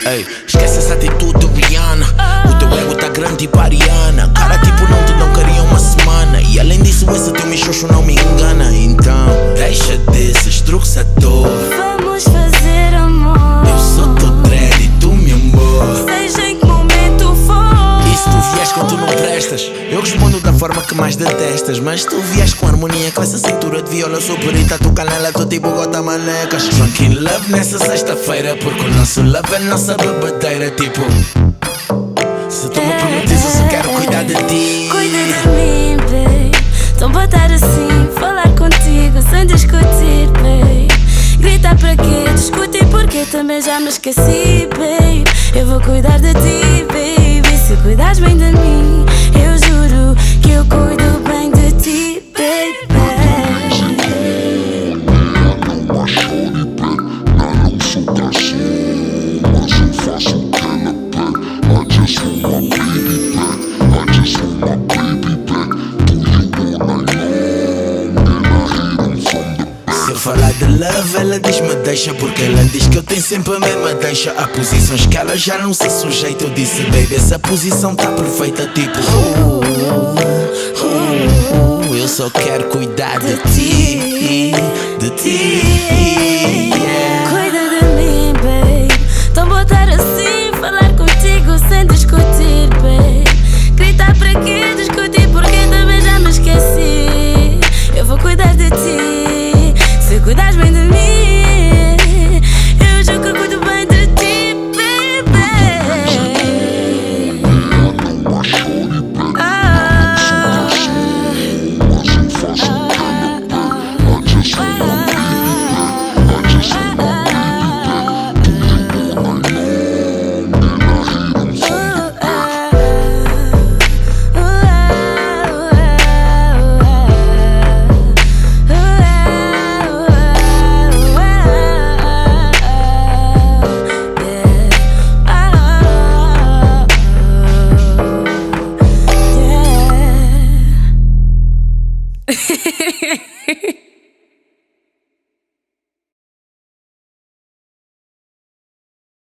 Ei, esquece essa atitude de Rihanna. O teu ego tá grande tipo Ariana. Cara, tipo, não te dão carinho uma semana. E além disso, esse teu michocho não me engana. Então, deixa desses truques à toa. Vamos fazer amor. Eu sou teu dread e tu meu amor. Seja em que momento for. E se tu vies quando tu não prestas, eu respondo da forma que mais detestas. Mas se tu vies com harmonia, com essa cintura de viola super e tatu canela, tu tipo gota manecas. Drunk in love nessa sexta-feira, porque o nosso love é nossa bebedeira. Tipo, se tu me permites, eu só quero cuidar de ti. Cuida de mim, babe. Então pode estar assim, falar contigo sem discutir, babe. Gritar para quê? Discutir porque também já me esqueci, babe. Eu vou cuidar de ti, babe. E se cuidares bem de mim, eu juro que eu cuido bem de ti, baby. Não há chore, não sou garçom, mas eu faço o que ela pede. I just want my baby back, I just want my baby back. Do you wanna know? And I hit him from the back. Se eu falar de love, ela diz-me deixa, porque ela diz que eu tenho sempre a mesma deixa. Há posições que ela já não se sujeita. Eu disse, baby, essa posição tá perfeita. Tipo, eu só quero cuidar de ti, de ti.